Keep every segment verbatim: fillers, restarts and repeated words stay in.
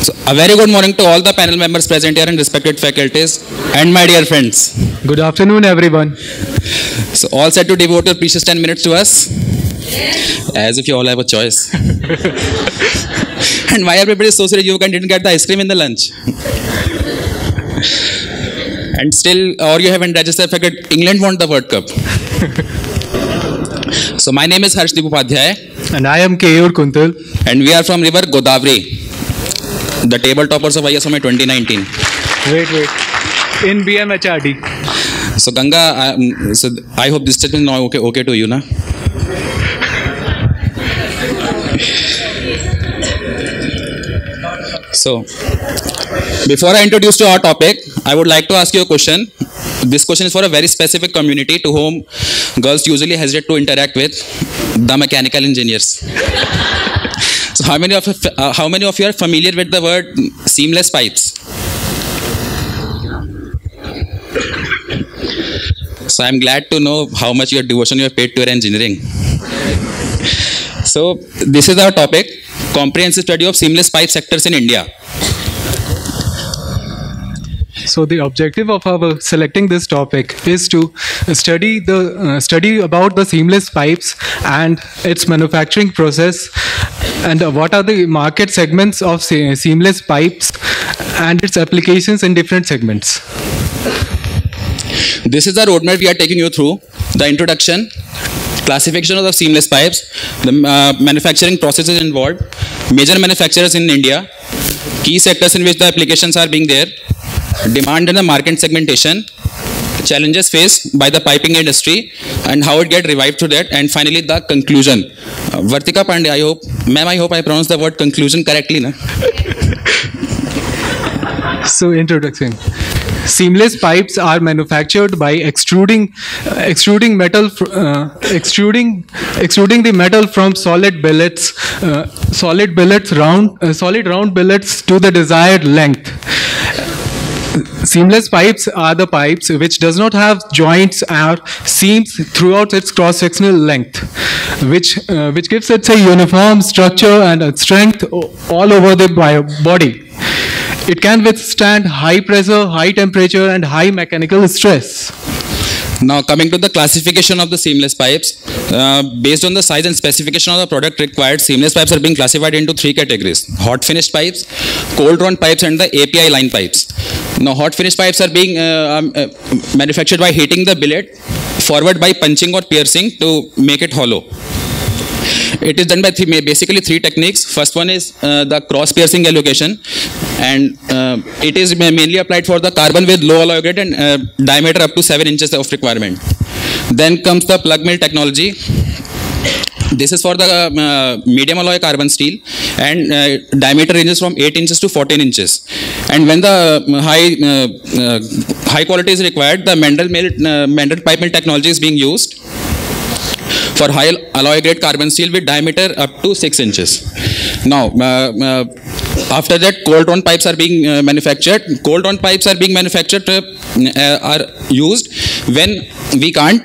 So, a very good morning to all the panel members present here and respected faculties and my dear friends. Good afternoon, everyone. So, all set to devote your precious ten minutes to us? As if you all have a choice. And why everybody is so serious you didn't get the ice cream in the lunch? And still, or you haven't registered faculty, England won the World Cup. So, my name is Harshdeep Upadhyay. And I am Keyur Kuntal. And we are from River Godavari, the table toppers of I S O M twenty nineteen. Wait, wait. In B M H R D. So, Ganga, um, so I hope this statement is now okay, okay to you, na? So, before I introduce to our topic, I would like to ask you a question. This question is for a very specific community to whom girls usually hesitate to interact with, the mechanical engineers. So, how many of uh, how many of you are familiar with the word seamless pipes? So, I am glad to know how much your devotion you have paid to your engineering. So, this is our topic: comprehensive study of seamless pipe sectors in India. So the objective of our selecting this topic is to study the uh, study about the seamless pipes and its manufacturing process, and uh, what are the market segments of se seamless pipes and its applications in different segments. This is the roadmap we are taking you through: the introduction, classification of the seamless pipes, the uh, manufacturing processes involved, major manufacturers in India, key sectors in which the applications are being there, demand and the market segmentation, challenges faced by the piping industry and how it get revived to that, and finally the conclusion. Uh, Vartika Pandey, I hope, ma'am, I hope I pronounced the word conclusion correctly, na? So introduction. Seamless pipes are manufactured by extruding uh, extruding metal fr uh, extruding extruding the metal from solid billets uh, solid billets round uh, solid round billets to the desired length. Seamless pipes are the pipes which does not have joints or seams throughout its cross-sectional length, which uh, which gives it a uniform structure and a strength all over the body. It can withstand high pressure, high temperature, and high mechanical stress. Now, coming to the classification of the seamless pipes, uh, based on the size and specification of the product required, seamless pipes are being classified into three categories: hot finished pipes, cold drawn pipes, and the A P I line pipes. Now, hot finished pipes are being uh, um, uh, manufactured by heating the billet forward by punching or piercing to make it hollow. It is done by three, basically three techniques. First one is uh, the cross piercing allocation, and uh, it is mainly applied for the carbon with low alloy grade and uh, diameter up to seven inches of requirement. Then comes the plug mill technology. This is for the uh, medium alloy carbon steel, and uh, diameter ranges from eight inches to fourteen inches. And when the uh, high uh, uh, high quality is required, the Mendel mill uh, Mendel pipe mill technology is being used for high alloy grade carbon steel with diameter up to six inches. Now, uh, uh, after that, cold drawn pipes are being uh, manufactured. Cold drawn pipes are being manufactured, uh, uh, are used when we can't,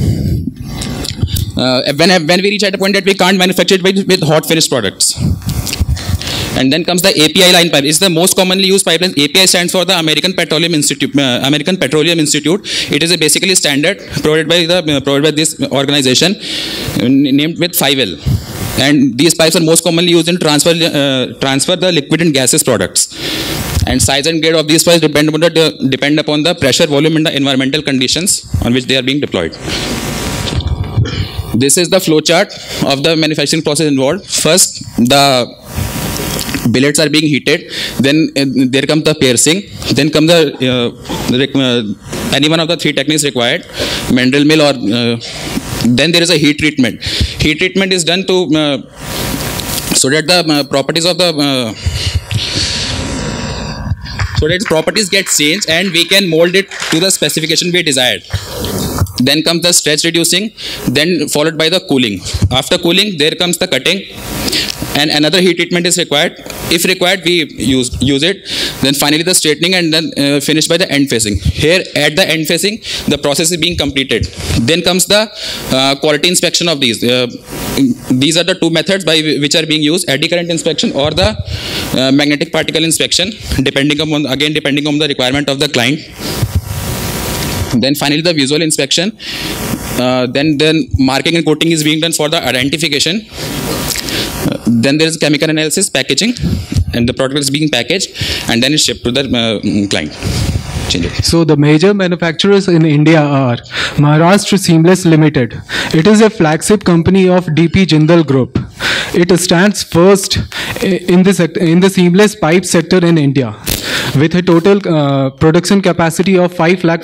uh, when, when we reach at a point that we can't manufacture it with, with hot finished products. And then comes the A P I line pipe. It's the most commonly used pipeline. A P I stands for the American Petroleum Institute. Uh, American Petroleum Institute. It is a basically standard provided by the uh, provided by this organization uh, named with five L. And these pipes are most commonly used in transfer uh, transfer the liquid and gaseous products. And size and grade of these pipes depend upon the depend upon the pressure, volume, and the environmental conditions on which they are being deployed. This is the flow chart of the manufacturing process involved. First, the billets are being heated, then uh, there comes the piercing, then comes the, uh, uh, any one of the three techniques required, Mendel mill, or uh, then there is a heat treatment. Heat treatment is done to, uh, so that the uh, properties of the, uh, so that its properties get changed and we can mold it to the specification we desired. Then comes the stretch reducing, then followed by the cooling. After cooling, there comes the cutting. and another heat treatment is required. If required, we use use it. Then finally the straightening, and then uh, finished by the end facing. Here at the end facing, the process is being completed. Then comes the uh, quality inspection of these. Uh, these are the two methods by which are being used: eddy current inspection or the uh, magnetic particle inspection, depending upon again depending on the requirement of the client. Then finally the visual inspection. Uh, then then marking and coating is being done for the identification. Uh, then there is chemical analysis, packaging, and the product is being packaged and then it's shipped to the uh, client. Change it. So the major manufacturers in India are Maharashtra Seamless Limited. It is a flagship company of D P Jindal Group. It stands first in the sector, in the seamless pipe sector in India, with a total uh, production capacity of five lakh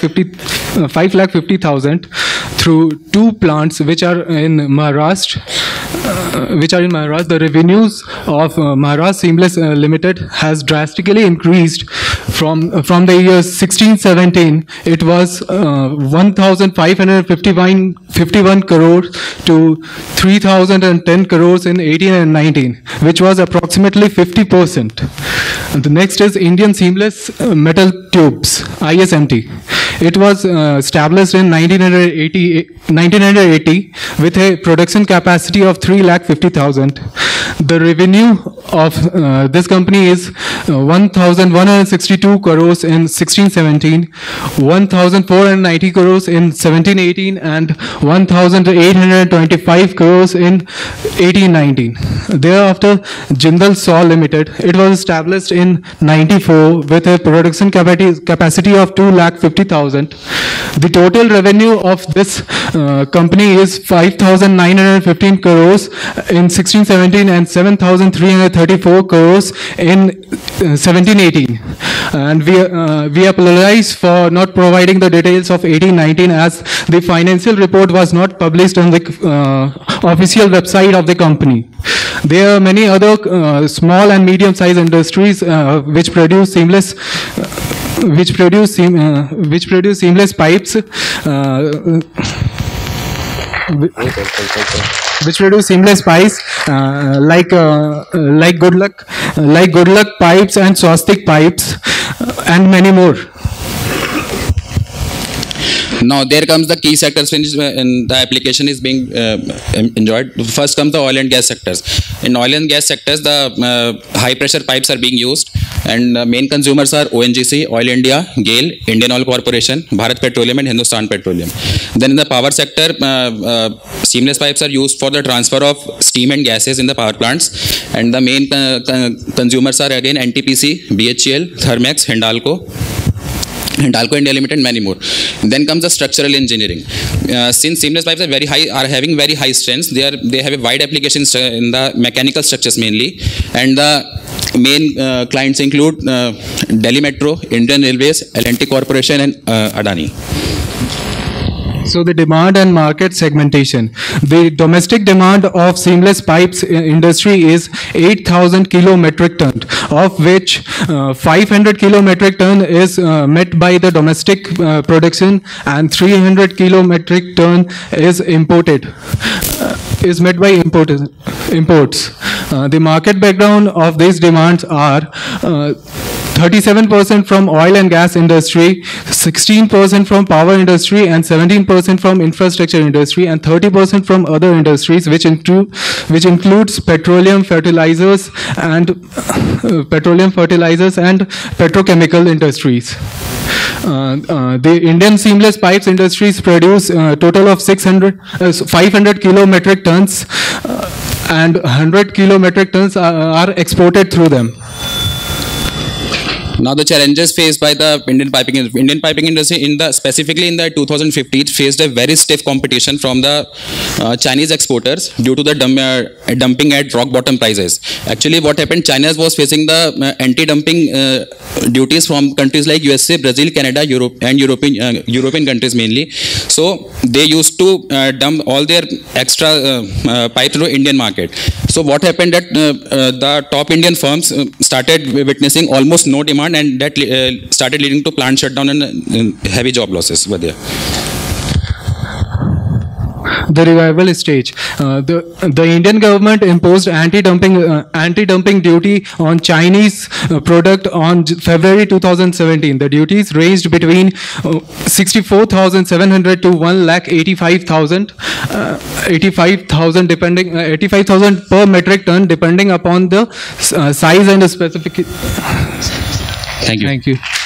fifty thousand through two plants which are in Maharashtra. Uh, which are in Maharashtra. The revenues of uh, Maharashtra Seamless uh, Limited has drastically increased from uh, from the year sixteen seventeen. It was uh, one thousand five hundred fifty-one crores to three thousand ten crores in eighteen and nineteen, which was approximately fifty percent. And the next is Indian Seamless uh, Metal Tubes, I S M T. It was uh, established in nineteen eighty, nineteen eighty with a production capacity of three lakh fifty thousand. The revenue of uh, this company is uh, one thousand one hundred sixty-two crores in sixteen seventeen, one thousand four hundred ninety crores in seventeen eighteen, and one thousand eight hundred twenty-five crores in eighteen nineteen. Thereafter, Jindal Saw Limited. It was established in ninety-four with a production capacity of two lakh fifty thousand. The total revenue of this uh, company is five thousand nine hundred fifteen crores in sixteen seventeen and seven thousand three hundred thirty-four crores in uh, seventeen eighteen. And we, uh, we apologize for not providing the details of eighteen nineteen, as the financial report was not published on the uh, official website of the company. There are many other uh, small and medium-sized industries uh, which produce seamless uh, which produce seam, uh, which produce seamless pipes, uh, which produce seamless pipes uh, like uh, like Good Luck, like Good Luck pipes and Swastik pipes, uh, and many more. Now there comes the key sectors in the application is being uh, enjoyed. First comes the oil and gas sectors. In oil and gas sectors, the uh, high pressure pipes are being used, and uh, main consumers are O N G C, Oil India, GAIL, Indian Oil Corporation, Bharat Petroleum, and Hindustan Petroleum. Then in the power sector, uh, uh, seamless pipes are used for the transfer of steam and gases in the power plants, and the main uh, consumers are again N T P C, B H E L, Thermex, Hindalco, Hindalco India Limited, many more. Then comes the structural engineering. Uh, since seamless pipes are very high, are having very high strengths, they are they have a wide application in the mechanical structures mainly, and the main uh, clients include uh, Delhi Metro, Indian Railways, L and T Corporation, and uh, Adani. So the demand and market segmentation. The domestic demand of seamless pipes industry is eight thousand kilo metric ton, of which uh, five hundred kilo metric ton is uh, met by the domestic uh, production, and three hundred kilo metric ton is imported, uh, is met by import, imports. Uh, the market background of these demands are uh, thirty-seven percent from oil and gas industry, sixteen percent from power industry, and seventeen percent from infrastructure industry, and thirty percent from other industries, which include which includes petroleum fertilizers and uh, petroleum fertilizers and petrochemical industries. Uh, uh, the Indian seamless pipes industries produce a total of six hundred, uh, five hundred kilo metric tons, uh, and one hundred kilo metric tons are, are exported through them. Now the challenges faced by the Indian piping Indian piping industry in the specifically in the two thousand fifteen faced a very stiff competition from the uh, Chinese exporters due to the dump, uh, dumping at rock bottom prices. Actually, what happened? China was facing the uh, anti-dumping uh, duties from countries like U S A, Brazil, Canada, Europe, and European uh, European countries mainly. So they used to uh, dump all their extra uh, uh, pipes to Indian market. So what happened that uh, uh, the top Indian firms uh, started witnessing almost no demand, and that uh, started leading to plant shutdown and uh, heavy job losses were there. the revival stage. Uh, the the Indian government imposed anti-dumping uh, anti-dumping duty on Chinese uh, product on J- February two thousand seventeen. The duties ranged between uh, sixty-four thousand seven hundred to one lakh eighty-five thousand, uh, eighty-five thousand depending uh, eighty-five thousand per metric ton depending upon the uh, size and the specific. Thank you. Thank you.